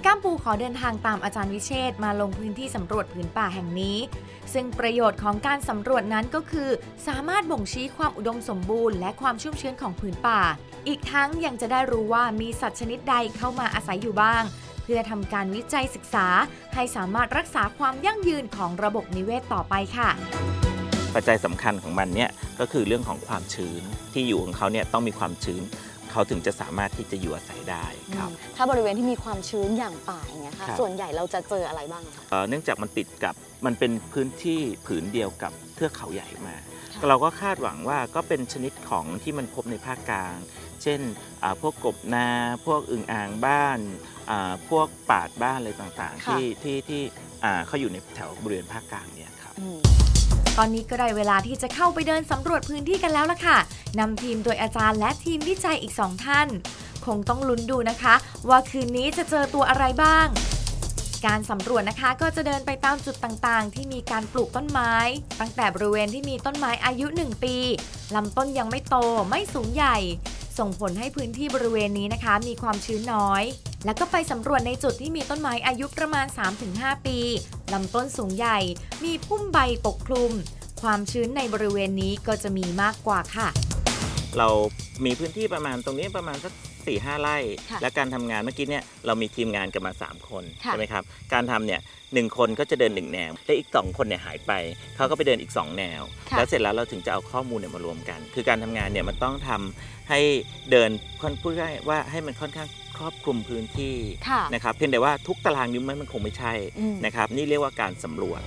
ก้ามปูขอเดินทางตามอาจารย์วิเชษฐ์มาลงพื้นที่สำรวจผืนป่าแห่งนี้ซึ่งประโยชน์ของการสำรวจนั้นก็คือสามารถบ่งชี้ความอุดมสมบูรณ์และความชุ่มชื้นของผืนป่าอีกทั้งยังจะได้รู้ว่ามีสัตว์ชนิดใดเข้ามาอาศัยอยู่บ้างเพื่อทำการวิจัยศึกษาให้สามารถรักษาความยั่งยืนของระบบนิเวศต่อไปค่ะปัจจัยสำคัญของมันเนี่ยก็คือเรื่องของความชื้นที่อยู่ของเขาเนี่ยต้องมีความชื้นเขาถึงจะสามารถที่จะอยู่อาศัยได้ครับถ้าบริเวณที่มีความชื้นอย่างป่าอย่างเงี้ยค่ะส่วนใหญ่เราจะเจออะไรบ้างคะเนื่องจากมันติดกับมันเป็นพื้นที่ผืนเดียวกับเทือกเขาใหญ่มาเราก็คาดหวังว่าก็เป็นชนิดของที่มันพบในภาคกลางเช่นพวกกบนาพวกอึ่งอ่างบ้านพวกปาดบ้านอะไรต่างๆที่เขาอยู่ในแถวบริเวณภาคกลางเนี่ยครับตอนนี้ก็ได้เวลาที่จะเข้าไปเดินสำรวจพื้นที่กันแล้วล่ะค่ะนำทีมโดยอาจารย์และทีมวิจัยอีก2ท่านคงต้องลุ้นดูนะคะว่าคืนนี้จะเจอตัวอะไรบ้างการสำรวจนะคะก็จะเดินไปตามจุดต่างๆที่มีการปลูกต้นไม้ตั้งแต่บริเวณที่มีต้นไม้อายุ1ปีลำต้นยังไม่โตไม่สูงใหญ่ส่งผลให้พื้นที่บริเวณนี้นะคะมีความชื้นน้อยแล้วก็ไปสำรวจในจุดที่มีต้นไม้อายุประมาณ 3-5 ปีลำต้นสูงใหญ่มีพุ่มใบปกคลุมความชื้นในบริเวณนี้ก็จะมีมากกว่าค่ะเรามีพื้นที่ประมาณตรงนี้ประมาณสัก 4-5 ไร่และการทำงานเมื่อกี้เนี่ยเรามีทีมงานกันมา3คนใช่ไหมครับการทำเนี่ย1คนก็จะเดิน1แนวและอีก2คนเนี่ยหายไปเขาก็ไปเดินอีก2แนวแล้วเสร็จแล้วเราถึงจะเอาข้อมูลเนี่ยมารวมกันคือการทำงานเนี่ยมันต้องทำให้เดินพูดง่ายว่าให้มันค่อนข้างครอบคลุมพื้นที่นะครับเพียงแต่ว่าทุกตารางนิ้วมันคงไม่ใช่นะครับนี่เรียกว่าการสำรวจ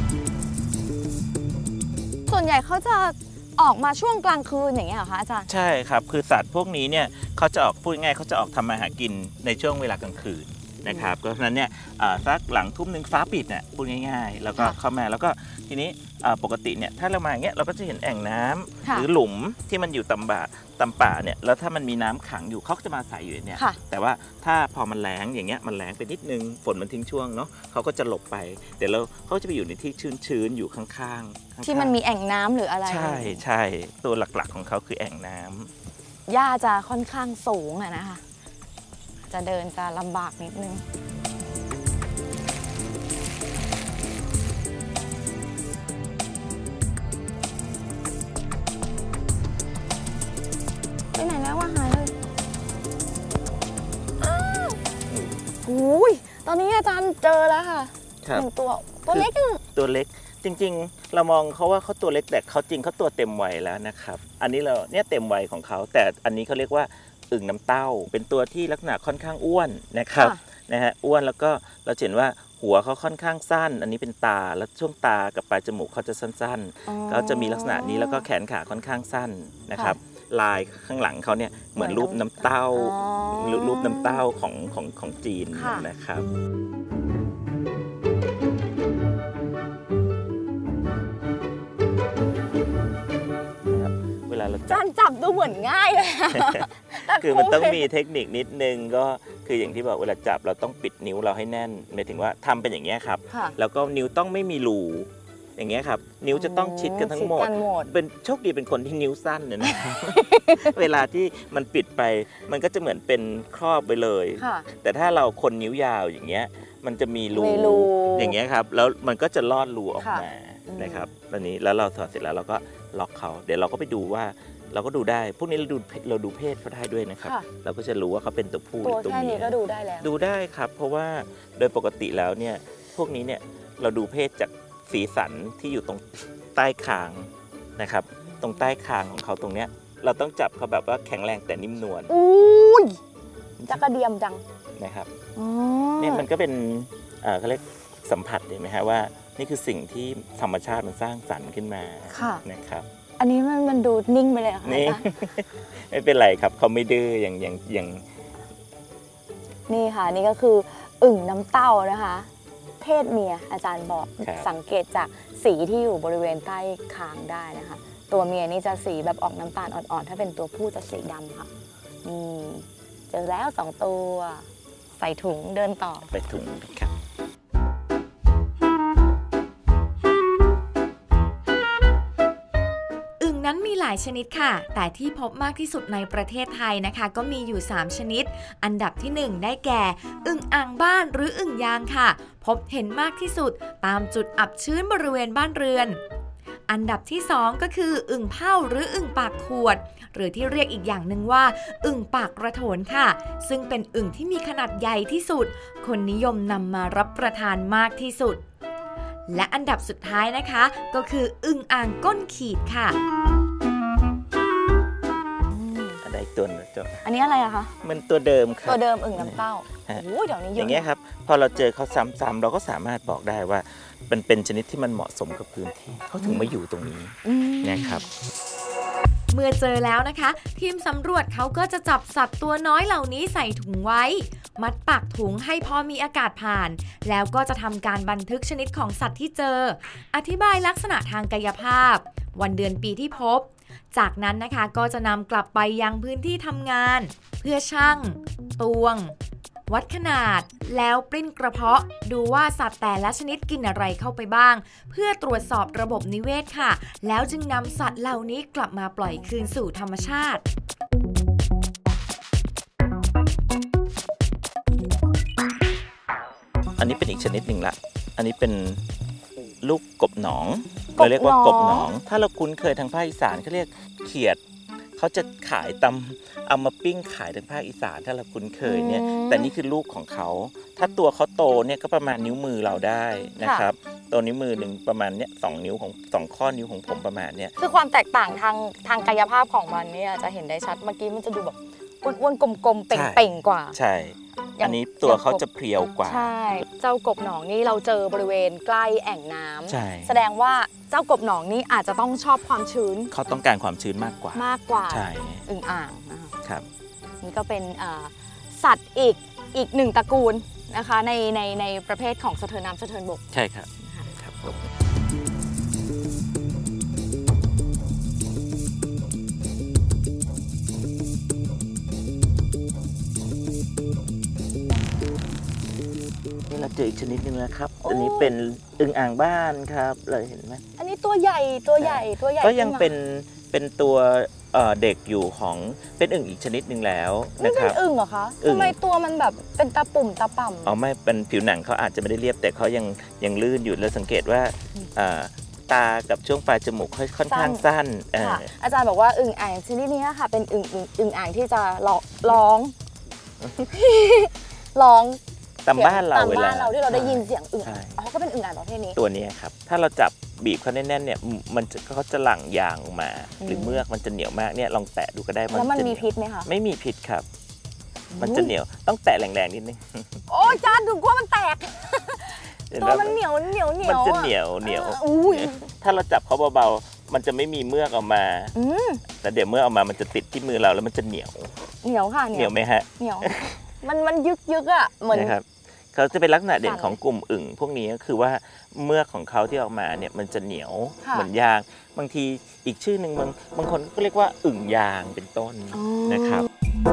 ส่วนใหญ่เขาจะออกมาช่วงกลางคืนอย่างเงี้ยเหรอคะอาจารย์ใช่ครับคือสัตว์พวกนี้เนี่ยเขาจะออกพูดง่ายเขาจะออกทำมาหากินในช่วงเวลากลางคืนนะครับเพราะฉะนั้นเนี่ยสักหลังทุ่มนึงฟ้าปิดเนี่ยพูดง่ายๆแล้วก็เข้ามาแล้วก็ทีนี้ปกติเนี่ยถ้าเรามาอย่างเงี้ยเราก็จะเห็นแอ่งน้ำหรือหลุมที่มันอยู่ตำป่าเนี่ยแล้วถ้ามันมีน้ำขังอยู่เขาจะมาใส่อยู่เนี่ยแต่ว่าถ้าพอมันแล้งอย่างเงี้ยมันแล้งไปนิดนึงฝนมันทิ้งช่วงเนาะเขาก็จะหลบไปเดี๋ยวเขาจะไปอยู่ในที่ชื้นๆอยู่ข้างๆที่มันมีแอ่งน้ำหรืออะไรใช่ตัวหลักๆของเขาคือแอ่งน้ำหญ้าจะค่อนข้างสูงอะนะคะจะเดินจะลำบากนิดนึงไปไหนแล้ววะหายเลยอุ้ยตอนนี้อาจารย์เจอแล้วค่ะ1ตัวเล็กตัวเล็กจริงๆเรามองเขาว่าเขาตัวเล็กแต่เขาจริงเขาตัวเต็มวัยแล้วนะครับอันนี้เราเนี่ยเต็มวัยของเขาแต่อันนี้เขาเรียกว่าอึ่งน้ำเต้าเป็นตัวที่ลักษณะค่อนข้างอ้วนนะครับนะฮะอ้วนแล้วก็เราเห็นว่าหัวเขาค่อนข้างสั้นอันนี้เป็นตาแล้วช่วงตากับปลายจมูกเขาจะสั้นๆเขาจะมีลักษณะนี้แล้วก็แขนขาค่อนข้างสั้นนะครับลายข้างหลังเขาเนี่ยเหมือนรูปน้ำเต้ารูปน้ำเต้าของจีนนะครับจานจับดูเหมือนง่ายเลยคือมันต้องมีเทคนิคนิดนึงก็คืออย่างที่บอกเวลาจับเราต้องปิดนิ้วเราให้แน่นหมายถึงว่าทำเป็นอย่างเงี้ยครับแล้วก็นิ้วต้องไม่มีรูอย่างเงี้ยครับนิ้วจะต้องชิดกันทั้งหมดเป็นโชคดีเป็นคนที่นิ้วสั้นเนี่ยนะเวลาที่มันปิดไปมันก็จะเหมือนเป็นครอบไปเลยแต่ถ้าเราคนนิ้วยาวอย่างเงี้ยมันจะมีรูอย่างเงี้ยครับแล้วมันก็จะลอดรูออกมานะครับตอนนี้แล้วเราถอดเสร็จแล้วเราก็ล็อกเขาเดี๋ยวเราก็ไปดูว่าเราก็ดูได้พวกนี้เราดูเพศเขาได้ด้วยนะครับเราก็จะรู้ว่าเขาเป็นตัวผู้หรือตัวเมียแค่นี้ก็ดูได้แล้วดูได้ครับเพราะว่าโดยปกติแล้วเนี่ยพวกนี้เนี่ยเราดูเพศจากสีสันที่อยู่ตรงใต้คางนะครับตรงใต้คางของเขาตรงเนี้ยเราต้องจับเขาแบบว่าแข็งแรงแต่นิ่มนวลอุ้ยจักระเดียมจังนะครับเนี่ยมันก็เป็นเขาเรียกสัมผัสเห็นไหมฮะว่านี่คือสิ่งที่ธรรมชาติมันสร้างสรรค์ขึ้นมานะครับอันนี้มันดูนิ่งไปเลยค่ะนี่ไม่เป็นไรครับเขาไม่ดื้ออย่างนี่ค่ะนี่ก็คืออึ่งน้ำเต้านะคะเพศเมียอาจารย์บอกสังเกตจากสีที่อยู่บริเวณใต้คางได้นะคะตัวเมียนี่จะสีแบบออกน้ำตาลอ่อนๆถ้าเป็นตัวผู้จะสีดำค่ะนี่เจอแล้ว2ตัวใส่ถุงเดินต่อไปถุงครับอึ่งนั้นมีหลายชนิดค่ะแต่ที่พบมากที่สุดในประเทศไทยนะคะก็มีอยู่3ชนิดอันดับที่1ได้แก่อึ่งอ่างบ้านหรืออึ่งยางค่ะพบเห็นมากที่สุดตามจุดอับชื้นบริเวณบ้านเรือนอันดับที่2ก็คืออึ่งเผาหรืออึ่งปากขวดหรือที่เรียกอีกอย่างหนึ่งว่าอึ่งปากกระโถนค่ะซึ่งเป็นอึ่งที่มีขนาดใหญ่ที่สุดคนนิยมนำมารับประทานมากที่สุดและอันดับสุดท้ายนะคะก็คืออึ่งอ่างก้นขีดค่ะอะไรตัวนึงอันนี้อะไรอะคะมันตัวเดิมครับตัวเดิมอึ่งน้ำเต้าโอ้ยเดี๋ยวนี้เยอะอย่างเงี้ยครับพอเราเจอเขาซ้ำๆเราก็สามารถบอกได้ว่ามันเป็นชนิดที่มันเหมาะสมกับพื้นที่เขาถึงมาอยู่ตรงนี้นะครับเมื่อเจอแล้วนะคะทีมสำรวจเขาก็จะจับสัตว์ตัวน้อยเหล่านี้ใส่ถุงไว้มัดปากถุงให้พอมีอากาศผ่านแล้วก็จะทำการบันทึกชนิดของสัตว์ที่เจออธิบายลักษณะทางกายภาพวันเดือนปีที่พบจากนั้นนะคะก็จะนำกลับไปยังพื้นที่ทำงานเพื่อชั่งตวงวัดขนาดแล้วปริ้นกระเพาะดูว่าสัตว์แต่ละชนิดกินอะไรเข้าไปบ้างเพื่อตรวจสอบระบบนิเวศค่ะแล้วจึงนำสัตว์เหล่านี้กลับมาปล่อยคืนสู่ธรรมชาติอันนี้เป็นอีกชนิดหนึ่งละอันนี้เป็นลูกกบหนองเราเรียกว่ากบหนองถ้าเราคุ้นเคยทางภาคอีสานเขาเรียกเขียดเขาจะขายเอามาปิ้งขายทางภาคอีสานถ้าเราคุ้นเคยเนี่ยแต่นี่คือลูกของเขาถ้าตัวเขาโตเนี่ยก็ประมาณนิ้วมือเราได้นะครับตัวนิ้วมือหนึ่งประมาณเนี้ย2 นิ้วของ2 ข้อนิ้วของผมประมาณเนี้ยคือความแตกต่างทางกายภาพของมันเนี่ยจะเห็นได้ชัดเมื่อกี้มันจะดูแบบอ้วนๆกลมๆเป่งๆกว่าใช่อันนี้ตัวเขาจะเพรียวกว่าใช่เจ้ากบหนองนี่เราเจอบริเวณใกล้แอ่งน้ำแสดงว่าเจ้ากบหนองนี่อาจจะต้องชอบความชื้นเขาต้องการความชื้นมากกว่าใช่อึ่งอ่างนะครับนี่ก็เป็นสัตว์อีกหนึ่งตระกูลนะคะในประเภทของสะเทินน้ำสะเทินบกใช่ครับครับเราเจออีกชนิดนึงนะครับอันนี้เป็นอึ่งอ่างบ้านครับเลยเห็นไหมอันนี้ตัวใหญ่ก็ยังเป็นตัวเด็กอยู่ของเป็นอึ่งอีกชนิดนึงแล้วนะครับเป็นอึ่งเหรอคะทำไมตัวมันแบบเป็นตาปุ่มตาป่ำไม่เป็นผิวหนังเขาอาจจะไม่ได้เรียบแต่เขายังลื่นอยู่แล้วสังเกตว่าตากับช่วงปลายจมูกค่อนข้างสั้นอาจารย์บอกว่าอึ่งอ่างชนิดนี้ค่ะเป็นอึ่งอ่างที่จะร้องตามบ้านเราเวลาที่เราได้ยินเสียงอึ่งก็เป็นอึ่งอ่างประเภทนี้ตัวนี้ครับถ้าเราจับบีบเขาแน่นๆเนี่ยเขาจะหลั่งยางออกมาหรือเมือกมันจะเหนียวมากเนี่ยลองแตะดูก็ได้แล้วมันมีพิษไหมคะไม่มีพิษครับมันจะเหนียวต้องแตะแรงๆนิดนึงโอ้จานดูกว่ามันแตกตัวมันเหนียวมันจะเหนียวถ้าเราจับเขาเบาๆมันจะไม่มีเมือกออกมาแต่เดี๋ยวเมื่อออกมามันจะติดที่มือเราแล้วมันจะเหนียวค่ะเหนียวไหมฮะเหนียวมันยึกอ่ะเหมือนนะครับเขาจะเป็นลักษณะเด่นของกลุ่มอึ่งพวกนี้ก็คือว่าเมือกของเขาที่ออกมาเนี่ยมันจะเหนียวเหมือนยางบางทีอีกชื่อหนึ่งบางคนก็เรียกว่าอึ่งยางเป็นต้นนะครับ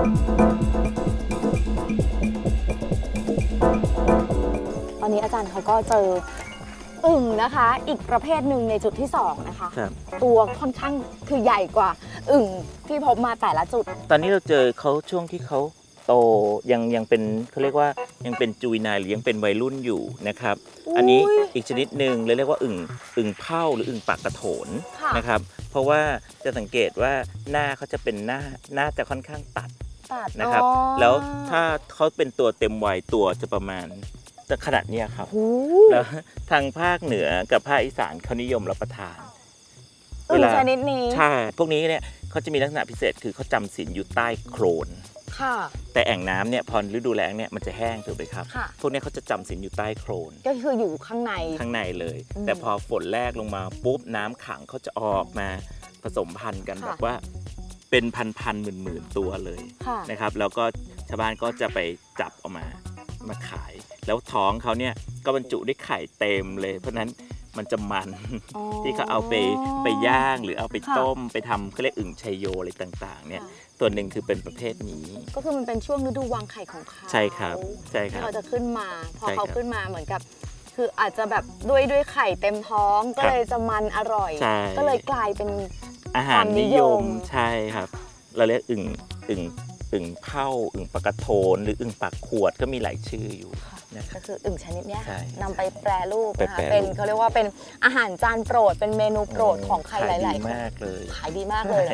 ตอนนี้อาจารย์เขาก็เจออึ่งนะคะอีกประเภทหนึ่งในจุดที่2นะคะตัวค่อนข้างคือใหญ่กว่าอึ่งที่พบมาแต่ละจุดตอนนี้เราเจอเขาช่วงที่เขาโตยังเป็นเขาเรียกว่ายังเป็นจุยนายหรือยังเป็นวัยรุ่นอยู่นะครับอันนี้อีกชนิดหนึ่งเรียกว่าอึ่งเผาหรืออึ่งปากกระโถนนะครับเพราะว่าจะสังเกตว่าหน้าเขาจะเป็นหน้าจะค่อนข้างตัดนะครับแล้วถ้าเขาเป็นตัวเต็มวัยตัวจะประมาณขนาดนี้ครับแล้วทางภาคเหนือกับภาคอีสานเขานิยมรับประทานอึ่งชนิดนี้ใช่พวกนี้เนี่ยเขาจะมีลักษณะพิเศษคือเขาจำศีลอยู่ใต้โคลนแต่แอ่งน้ำเนี่ยพอฤดูแล้งเนี่ยมันจะแห้งถูกไหมครับพวกนี้เขาจะจำศีลอยู่ใต้โคลนก็คืออยู่ข้างในเลยแต่พอฝนแรกลงมาปุ๊บน้ำขังเขาจะออกมาผสมพันธุ์กันแบบว่าเป็นพันหมื่นตัวเลยนะครับแล้วก็ชาวบ้านก็จะไปจับออกมาขายแล้วท้องเขาเนี่ยก็บรรจุด้วยไข่เต็มเลยเพราะนั้นมันจะมันที่เขาเอาไปย่างหรือเอาไปต้มไปทำเขาเรียกอึ่งชัยโยอะไรต่างๆเนี่ยตัวหนึ่งคือเป็นประเภทนี้ก็คือมันเป็นช่วงฤดูวางไข่ของเขาใช่ครับที่เขาจะขึ้นมาพอเขาขึ้นมาเหมือนกับคืออาจจะแบบด้วยไข่เต็มท้องก็เลยจะมันอร่อยก็เลยกลายเป็นอาหารนิยมใช่ครับเราเรียกอึ่งเผาอึ่งปลากระโทนหรืออึ่งปากขวดก็มีหลายชื่ออยู่ก็คืออึ่งชนิดนี้นำไปแปรรูปนะคะเป็นเขาเรียกว่าเป็นอาหารจานโปรดเป็นเมนูโปรดของใครหลายๆคนขายดีมากเลย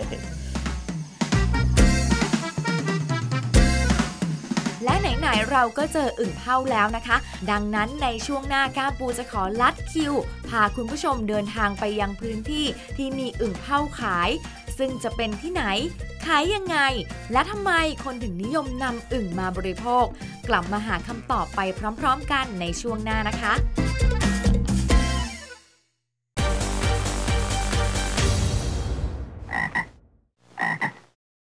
และไหนๆเราก็เจออึ่งเผาแล้วนะคะดังนั้นในช่วงหน้าก้ามปูจะขอลัดคิวพาคุณผู้ชมเดินทางไปยังพื้นที่ที่มีอึ่งเผาขายซึ่งจะเป็นที่ไหนขายยังไงและทำไมคนถึงนิยมนำอึ่งมาบริโภคกลับมาหาคำตอบไปพร้อมๆกันในช่วงหน้านะคะ